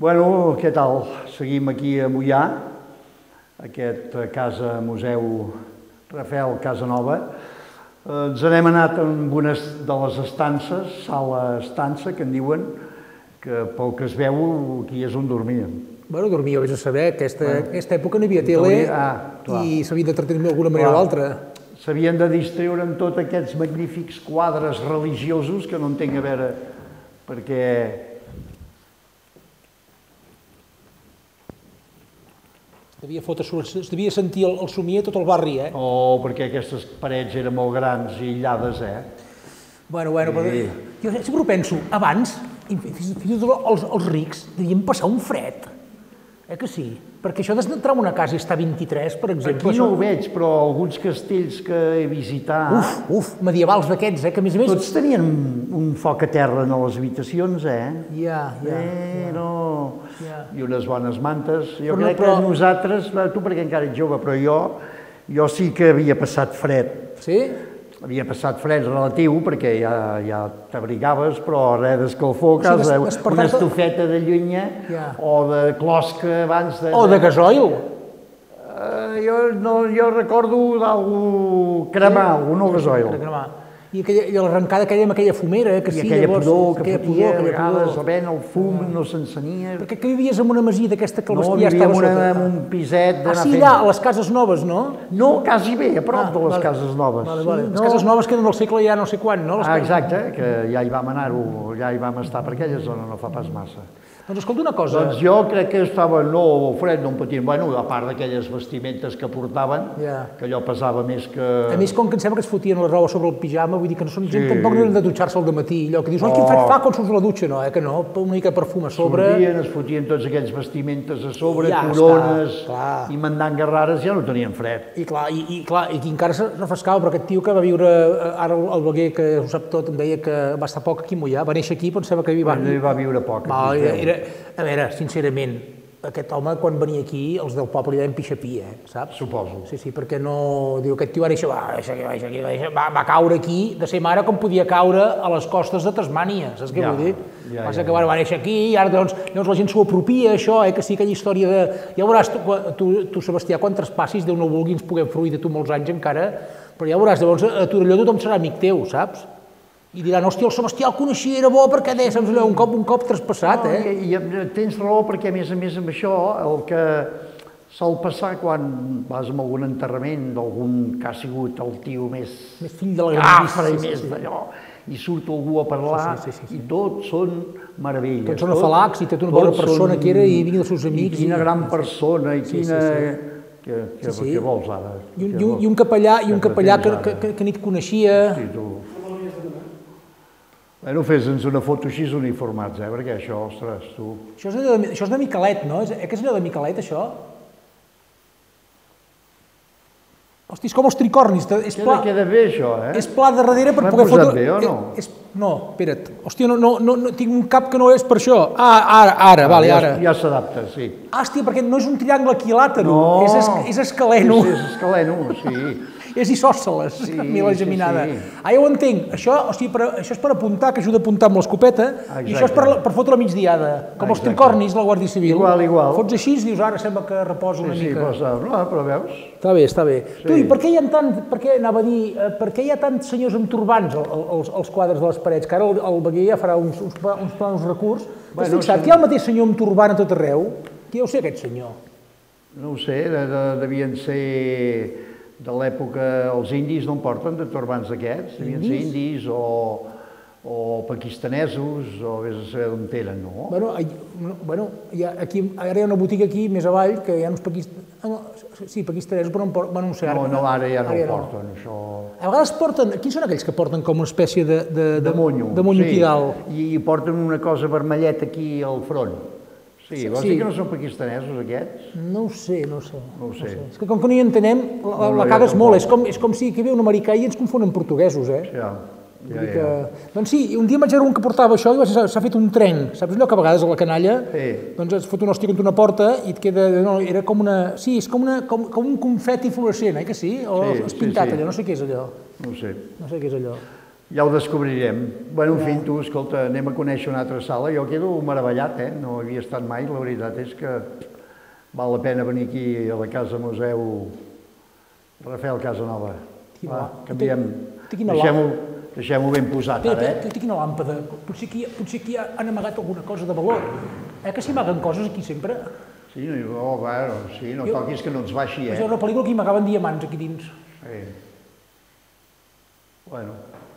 Bueno, què tal? Seguim aquí a Moià, aquest casa-museu Rafael Casanova. Ens n'hem anat en una de les estances, sala estança, que en diuen, que pel que es veu aquí és on dormíem. Bueno, dormíeu, vés a saber, aquesta època no hi havia tele i s'havia d'entretenir d'alguna manera o altra. S'havien de distreure amb tots aquests magnífics quadres religiosos que no entenc a veure perquè... Es devia sentir el somier tot el barri, eh? O perquè aquestes parets eren molt grans i aïllades, Bueno, però jo sempre ho penso, abans, fins i tot els rics devien passar un fred, que sí? Perquè això d'entrar en una casa i estar 23, per exemple... Aquí no ho veig, però alguns castells que he visitat... Medievals d'aquests, que a més a més... Tots tenien un foc a terra en les habitacions, I unes bones mantes. Jo crec que nosaltres, tu perquè encara ets jove, però jo sí que havia passat fred. Sí? Havia passat fred relatiu, perquè ja t'abrigaves, però res d'escalfor, una estufeta de llenya o de closca abans de... O de gasoil. Jo recordo d'algú cremar, no gasoil. I l'arrencada aquella amb aquella fumera, que sí, aquella pudor que fotia, a vegades el vent, el fum, no s'encenia. Perquè que vivies en una masia d'aquesta que el bestiar estava sota? No, vivíem en un piset d'anar fent... Sí, allà, a les cases noves, no? No, quasi bé, a prop de les cases noves. Les cases noves que eren del segle ja no sé quan, no? Exacte, que ja hi vam anar-ho, ja hi vam estar per aquella zona, no fa pas massa. Doncs escolta una cosa... Doncs jo crec que estava no fred, no patint, bueno, a part d'aquelles vestimentes que portaven, que allò pesava més que... A més, com que em sembla que es fotien la roba sobre el pijama, vull dir que no són gent tampoc no eren de dutxar-se al dematí, allò que dius, quin fred fa quan surts a la dutxa, no? Que no, una mica perfum a sobre... Es fotien tots aquells vestimentes a sobre, corones i mandangues rares, ja no tenien fred. I aquí encara se refrescava, però aquest tio que va viure, ara el Beguer, que ho sap tot, em deia que va estar poc aquí a Moià, va néixer aquí, però em sembla que va viure poc. A veure, sincerament, aquest home, quan venia aquí, els del poble li deien pixapí, saps? Suposo. Sí, perquè no... Diu, aquest tio va caure aquí, de ser mare com podia caure a les costes de Tasmània, saps què vull dir? Passa que va néixer aquí i ara llavors la gent s'ho apropia, això, que sí, aquella història de... Ja veuràs, tu, Sebastià, quan traspassis, Déu no vulgui, ens puguem fruir de tu molts anys encara, però ja veuràs, llavors a Torelló tothom serà amic teu, saps? I diran, hòstia, el Sebastià el coneixia, era bo, perquè deia, saps allò, un cop traspassat, I tens raó, perquè a més amb això, el que sol passar quan vas a algun enterrament d'algun que ha sigut el tio més fill de la grandíssima, i més d'allò, i surt algú a parlar, i tots són meravelles. Tots són afalacs, i tot una bona persona que era, i vingui dels seus amics. I quina gran persona, i quina... Què vols ara? I un capellà que ni et coneixia... Bueno, fes-nos una foto així uniformats, perquè això, ostres, tu... Això és de Miquelet, no? Que és allò de Miquelet, això? Hosti, és com els tricornis. Queda bé, això, És pla de darrere per poder fotre... M'ha posat bé o no? No, espera't. Hòstia, no, tinc un cap que no és per això. Ara, vale, ara. Ja s'adapta, sí. Hòstia, perquè no és un triangle equilàtero, és escaleno. Sí, és escaleno, sí. És isòsceles, mi la geminada. Ja ho entenc, això és per apuntar, que ajuda a apuntar amb l'escopeta, i això és per fotre la migdiada, com els tricornis de la Guàrdia Civil. Igual. Fots així i dius, ara sembla que reposa una mica. Sí, però veus? Està bé. Tu, i per què hi ha tants senyors amb turbants als quadres de les parets? Que ara el Beguer ja farà uns plans recurs. Has fixat que hi ha el mateix senyor amb turbant a tot arreu? Qui deu ser aquest senyor? No ho sé, devien ser... De l'època, els indis no en porten de turbants d'aquests, devien ser indis o pakistanesos, o vés a saber d'on eren, no? Bueno, ara hi ha una botiga aquí, més avall, que hi ha uns pakistanesos, però no sé ara. No, ara ja no ho porten, això... A vegades porten, quins són aquells que porten com una espècie de monyo aquí dalt? I porten una cosa vermelleta aquí al front. Sí, vols dir que no són pakistanesos, aquests? No ho sé. És que com que no hi entenem, la cagues molt. És com si aquí ve un americà i ens confonen portuguesos, Doncs sí, un dia em vaig veure un que portava això i s'ha fet un trenc. Saps allò que a vegades a la canalla doncs es fot una hòstia contra una porta i et queda... Era com una... Sí, és com un confeti fluorescent, que sí? O és pintat allò, no sé què és allò. No ho sé. No sé què és allò. Ja ho descobrirem. Bueno, en fi, tu, escolta, anem a conèixer una altra sala. Jo quedo meravellat, no havia estat mai. La veritat és que val la pena venir aquí a la Casa Museu Rafael Casanova. Va, canviem. Deixem-ho ben posat, ara, Té quina làmpada. Potser aquí han amagat alguna cosa de valor. Que s'hi amaguen coses aquí sempre? Sí, no toquis que no ens baixi, Hi ha una pel·lícula que hi amagaven diamants aquí dins. Sí. Bueno.